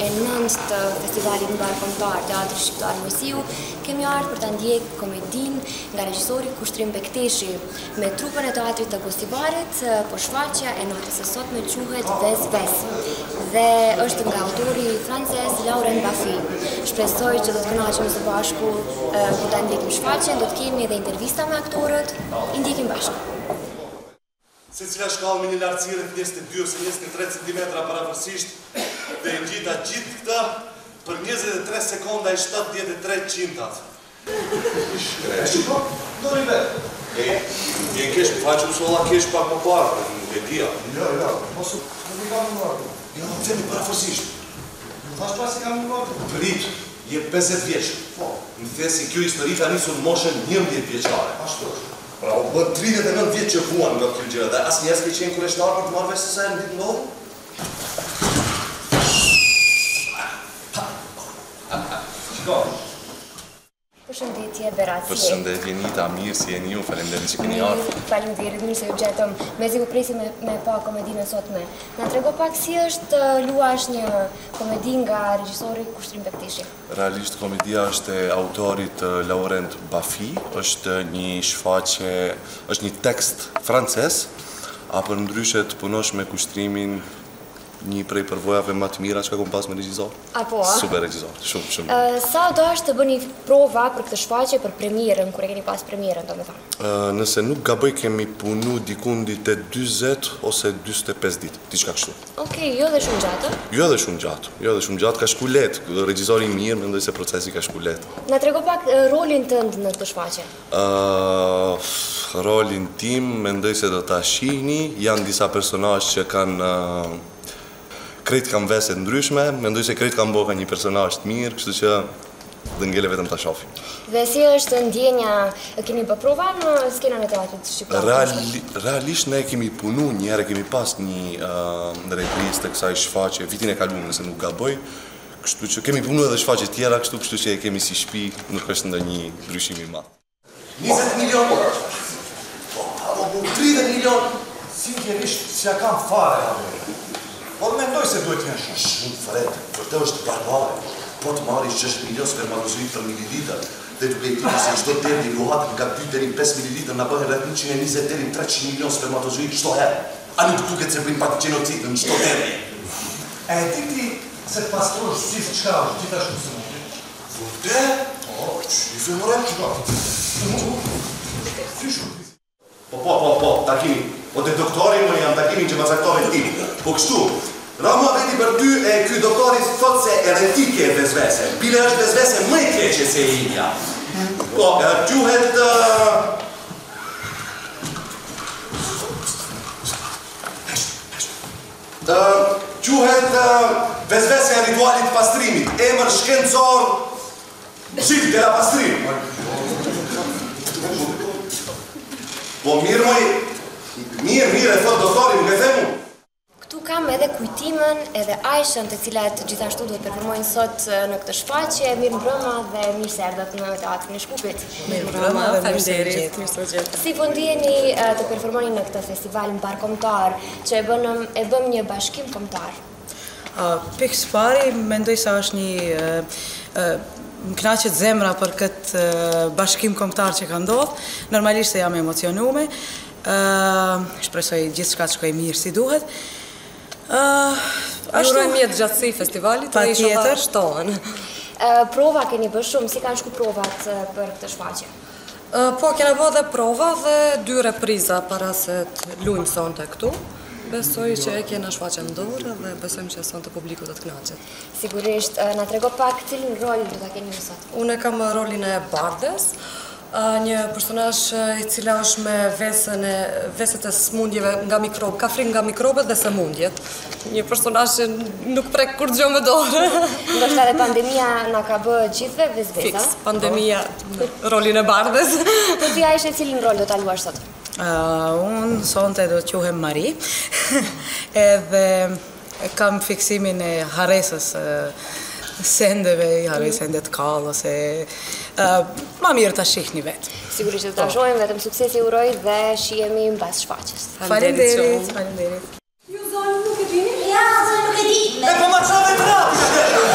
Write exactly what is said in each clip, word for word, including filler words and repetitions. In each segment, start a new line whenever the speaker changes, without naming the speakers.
e nënt të festivalit mbarkombëtar Teatri Shqiptar Mërsiu, kemi ardhur për ta ndjekur komedinë nga regjisori Kushtrim Bekteshi me trupën e teatrit të Gostivarit, por shfaqja e natës së sotme quhet Ves Ves dhe është nga autori francez Laurent Baffy. Shpresoj që do të kënaqemi së bashku kur ta ndjekim shfaqjen, do të kemi edhe intervista me aktorët, i ndjekim bashkë.
Se cila shkallë me një lartësi rreth njëzet e dy ose njëzet e tre centimetra pavarësisht dhe e ngjita gjithë këta për njëzet e tre sekonda e shtatëdhjetë e tre qintat.
Shiko, do i vetë.
Je kesh faqëm sola kesh pak më parë, nuk e dia.
Jo, jo, mosu, nuk i kam në marrë.
Jo, më themi parafërsisht.
Thash pas i kam në marrë.
Prit, je pesëdhjetë vjeç. Po, më the si kjo histori ka nisur në moshën njëmbëdhjetë vjeçare.
Ashtu është.
Pra, u bën tridhjetë e nëntë vjeç që vuan nga kjo gjë, dhe asnjëherë s'ke qenë kurreshtar për të marrë vesh se sa herë ditë ndodhi?
Shiko.
Përshëndetje, Beratje.
Përshëndetje, Nita, mirë si jeni ju, faleminderit që keni ardhur.
Faleminderit, mirë se u gjetëm. Mezi u presim me, me pa komedinë e sotme. Na trego pak si është luash një komedi nga regjisori Kushtrim Bekteshi.
Realisht komedia është e autorit Laurent Baffy, është një shfaqje, është një tekst francez, a për ndryshe të punosh me Kushtrimin një prej përvojave më të mira që ka kom pas me regjizor.
Apo, a?
Super regjizor, shumë, shumë.
Uh, sa do është të bëni prova për këtë shfaqje për premierën, kur e keni pas premierën, do me thamë?
Uh, nëse nuk gaboj kemi punu dikundit e dyzet ose dyzet e pesë ditë, diçka kështu.
Okej, jo dhe shumë gjatë?
Jo dhe shumë gjatë, jo dhe shumë gjatë, ka shku letë, regjizori mirë, mendoj se procesi ka shku letë.
Na trego pak uh, rolin tënd në këtë shfaqje.
Uh, rolin tim, mendoj se do ta shihni, janë disa personazhe që kanë uh, krejt kam vese ndryshme, mendoj se krejt kam boka një personazh të mirë, kështu që dhe ngele vetëm ta shohim.
Dhe si është ndjenja, keni bë prova në skenën e teatrit shqiptar?
Reali, realisht ne kemi punu një herë, kemi pas një uh, reprizë të kësaj shfaqje vitin e kaluar, nëse nuk gaboj, kështu që kemi punu edhe shfaqje tjera, kështu kështu që e kemi si shtëpi, nuk është ndonjë ndryshim i madh.
njëzet milion euro.
Apo bu tridhjetë milion, sinqerisht s'ja kam fare. Por mendoj se duhet jenë shumë.
Shumë fred, për të është barbare. Po të marrë gjashtë milion spermatozoid për mililitër, dhe duke i tiri se çdo deri luhat nga dy deri në pesë mililitër na bëhen rreth njëqind e njëzet deri në treqind milion spermatozoid çdo herë. A nuk duket se bëjmë pak gjenocid në çdo deri?
E di ti se të pastrosh si çka është gjithashtu se mundi?
Vërtet? Po, i femore çka? Po, po, po, po, takimi. Po te doktori më janë takimin që ma caktove ti. Po kështu, Rama veti për ty e ky doktori thot se edhe ti ke vezvese. Bile është vezvese më e keqe se e imja. Po, quhet... Quhet vezvese e ritualit pastrimit. Emër shkencor Gilles de la Pastrim. Po mirë moj, mirë, mirë e thot doktori, nuk e themu.
Këtu kam edhe kujtimen edhe Aishën të cilat gjithashtu do të performojnë sot në këtë shfaqje. Mirë mbrëma dhe mirë se erdhët në Teatrin e Shkupit.
Mirë mbrëma dhe mirë se erdhët. Mirë se erdhët.
Si po ndjeni të performoni në këtë festival mbarkombëtar që e bëm e bëm një bashkim kombëtar?
Pikës pari mendoj se është një më kënaqet zemra për këtë bashkim kombëtar që ka ndodhur. Normalisht se jam emocionume. Shpresoj gjithçka të shkojë mirë si duhet.
Urojmë mjetë gjatësi festivalit dhe i shoha shtohen.
Prova keni bërë shumë, si kanë shku provat për këtë shfaqje?
Po, kena bërë dhe prova dhe dy repriza para se të lujmë sonte këtu. Besoj që e kena shfaqen dorë dhe besojmë që sonte publiku do të kënaqet.
Sigurisht, na trego pak cilin rol do ta keni sot?
Unë kam rolin e Bardes, një personazh i cila është me vesën e veset e smundjeve nga mikrob, ka frikë nga mikrobet dhe sëmundjet. Një personazh që nuk prek kur gjë me dorë.
Ndoshta edhe pandemia na ka bë gjithve vezvesa.
Fiks, pandemia rolin e Bardes.
Po ti Aisha, cilin rol do ta luash sot?
Unë sonte do të quhem Mari. Edhe kam fiksimin e haresës sendeve, haroj sendet kallë ose ma mirë ta shihni vetë.
Sigurisht të ta shohim, vetëm suksesi uroj dhe shihemi mbas shfaqjes.
Faleminderit, faleminderit.
Ju zonë nuk e dini? Ja, zonë nuk e di.
E po ma qove vrati!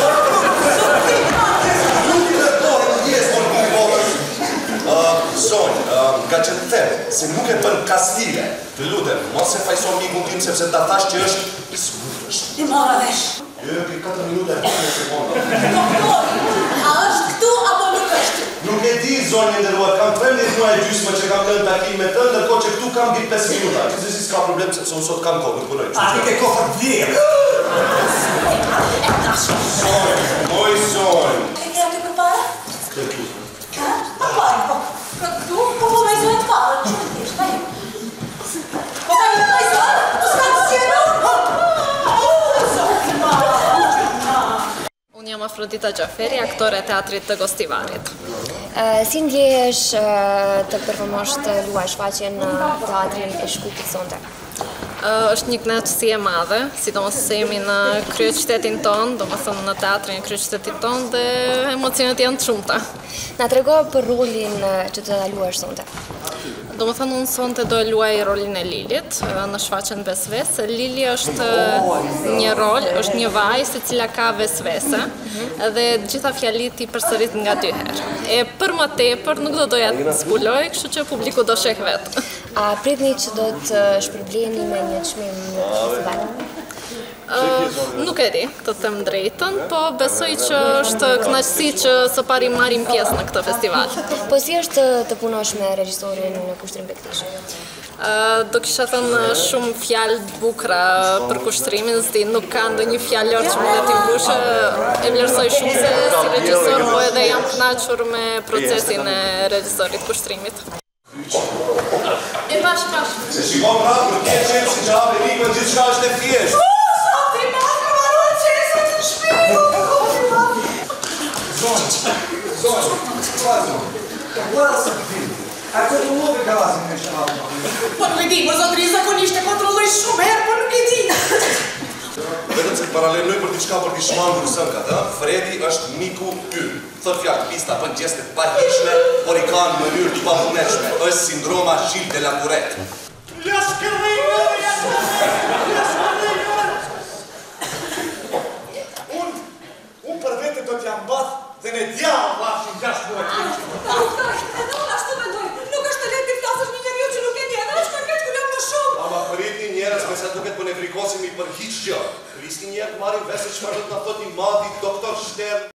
se nuk e bën kastile. Të lutem, mos e faj somikun tim sepse ta thash që është smurësh.
I mora vesh.
Jo, ke katër minuta e katër sekonda.
Doktori, a është këtu apo nuk është?
Nuk e di, zonjë e nderuar, kam trembëdhjetë muaj e gjysmë që kam lënë takim me të, ndërkohë që këtu kam ditë pesë minuta. Gjithsesi s'ka problem sepse unë sot kam kohë, nuk punoj.
A ti ke kohë vlerë?
E tash.
Zonjë, moj zonjë.
E ke aty përpara?
Këtu.
Ha? Pa pare, po. Këtu, po po me zonë të parë. Që të tish, ka ju? Po ka ju me zonë? Po s'ka të qenë?
Unë jam Afrodita Gjaferi, aktore e teatrit të Gostivarit.
Si ndjehesh të performosh të luash shfaqjen në teatrin e Shkupit sonte?
është një kënaqësi e madhe, sidomos se jemi në kryeqytetin tonë, domethënë në teatrin e kryeqytetit tonë dhe emocionet janë të shumta.
Na trego për rolin që të luash sonte.
Domethënë unë sonte do e luaj rolin e Lilit në shfaqjen Vesvese. Lili është një rol, është një vajzë e cila ka vesvese dhe gjitha fjalit i përsërit nga dy herë. E për më tepër nuk do doja të zbuloj, kështu që publiku do sheh vetë.
A pritni që do të shpërbleni me një çmim në festival?
Uh, nuk e di, të them drejtën, po besoj që është kënaqësi që së pari marrim pjesë në këtë festival.
Po si është të, të punosh me regjisorin në Kushtrim Bektishi?
Uh, do kisha thënë shumë fjalë të bukura për kushtrimin, si nuk ka ndonjë fjalor që mund t'i mbushë. E vlerësoj shumë se si regjisor, po edhe jam kënaqur me procesin e regjisorit kushtrimit.
E bash, bash.
Se shikon prapë, kur ke qenë si që hape rikën, gjithçka është e thjeshtë.
Zonjë, zonjë, të guara së këtim, a kontrollove gazin me shëllë?
Po nuk e di, për zotëri zakonisht e kontrolloj shumë herë, po nuk e di.
Vetëm se të paralenoj për diçka për t'i shmangur sënkat, ha? Fredi është miku ynë. Thot fjallë, pista bën gjeste të pahishme, por i ka në mënyrë të papuneshme. është sindroma Gilles de la Tourette.
Unë për vete do t'jam bath dhe ne djallë lashin gjashtë muaj të që.
Edhe unë ashtu mendoj, nuk është të letë t'i flasësh një njeriu që nuk e di, edhe është ka këtë kullam më shumë.
Ama përritni njerës me sa duket për ne frikosimi për hiq gjë. Risni njerë të marim vese që marrët në thot një madhi doktor Shtern.